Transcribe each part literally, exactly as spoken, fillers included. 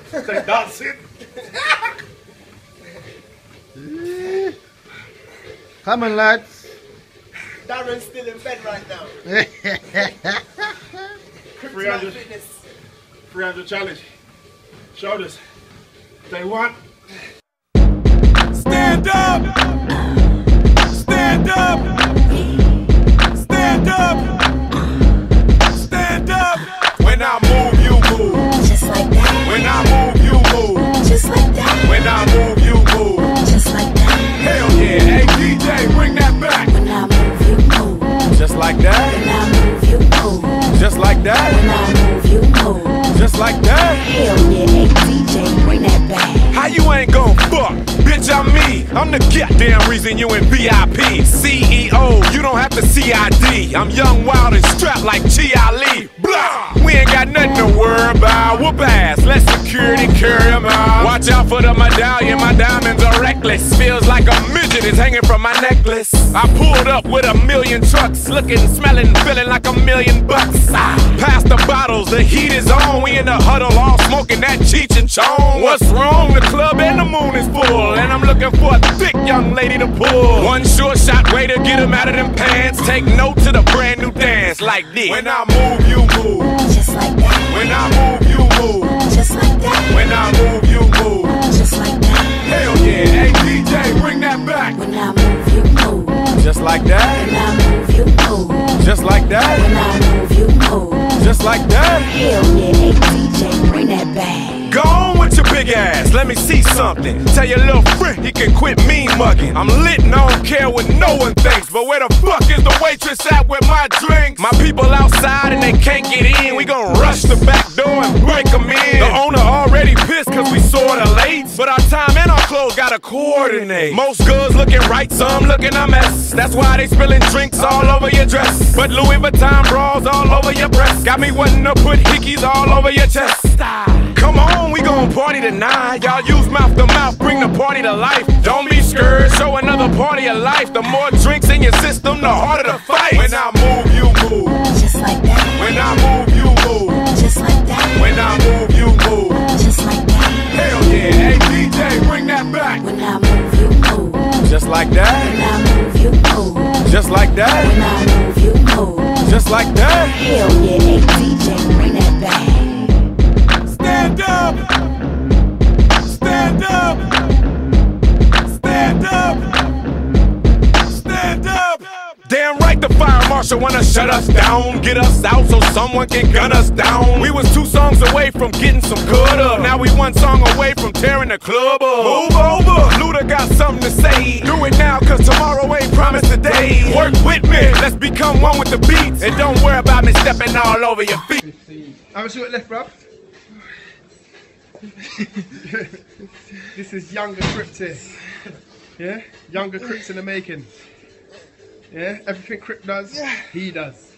Say dancing. Come on, lads. Darren's still in bed right now. three hundred, three hundred challenge. Shoulders. Day one. Stand up! Stand up! Stand up! Stand up! When I move, you move. Just like that. When I move, you move. Just like that. When I move, you move. Just like that. Hell yeah, hey D J, bring that back. When I move, you move. Just like that. When I move, you move. Just like that. When I move, you move. Just like that. Hell yeah, hey D J, bring that back. How you ain't gon' fuck? Bitch, I'm me. I'm the goddamn reason you in V I P. C E O, you don't have to C I D. I'm young, wild, and strapped like Chi Ali. Blah! We ain't got nothing to worry about. Whoop ass, let security carry 'em out. Watch out for the medallion, my diamonds are reckless. Feels like a midget is hanging from my necklace. I pulled up with a million trucks, looking, smelling, feeling like a million bucks. Ah, pass the bottles, the heat is on. We in the huddle, all smoking that Cheech and Chong. What's wrong? The club and the moon is full, and I'm looking for a thick young lady to pull. One sure shot way to get 'em out of them pants. Take note to the brand new dance like this. When I move, you move. Just like that. When I move, you move. Just like that. When I move, you move. Just like that. Hell yeah, hey D J, bring that back. When I move, you move. Just like that. When I move, you move. Just like that. When I move, you move. Just like that. Hell yeah, hey D J, bring that back. Go on with your big ass, let me see something. Tell your little friend he can quit mean mugging. I'm lit and I don't care what no one thinks. But where the fuck is the waitress at with my drinks? My people outside and they can't get in. We gon' rush the back door and break them in. The owner already pissed cause we sorta late. But our time and our clothes gotta coordinate. Most girls looking right, some looking a mess. That's why they spilling drinks all over your dress. But Louis Vuitton bras all over your breast. Got me wanting to put hickeys all over your chest. Come on, we gon' party tonight. Y'all use mouth to mouth, bring the party to life. Don't be scared, show another party of life. The more drinks in your system, the harder the fight. When I move, you move. Just like that. When I move, you move. Just like that. When I move, you move. Just like that. Hell yeah, hey D J, bring that back. When I move, you move. Just like that. When I move, you move. Just like that. When I move, you move. Just like that. Hell yeah, hey D J, bring that back. Stand up! Stand up! Stand up! Stand up! Damn right the fire marshal wanna shut us down. Get us out so someone can gun us down. We was two songs away from getting some good up. Now we one song away from tearing the club up. Move over! Luda got something to say. Do it now cause tomorrow ain't promised today. Work with me, let's become one with the beats. And don't worry about me stepping all over your feet. Have a short left, bruv. This is younger Crips here. Yeah? Younger Crips in the making. Yeah? Everything Crip does, he does.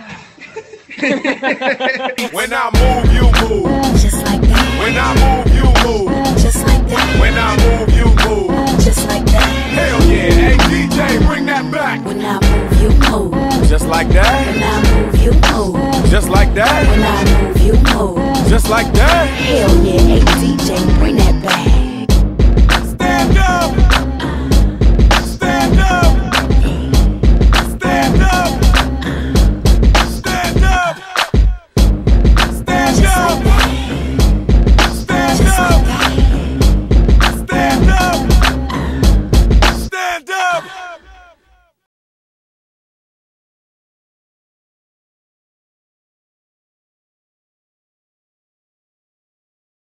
When I move, you move. Just like that. When I move, you move. Just like that. When I move, you move. Just like that. Hell yeah, hey D J, bring that back. When I move, you move. Just like that. When I move, you move. Just like that. When I move, you move. Just like that. Hell yeah, hey D J, bring that back.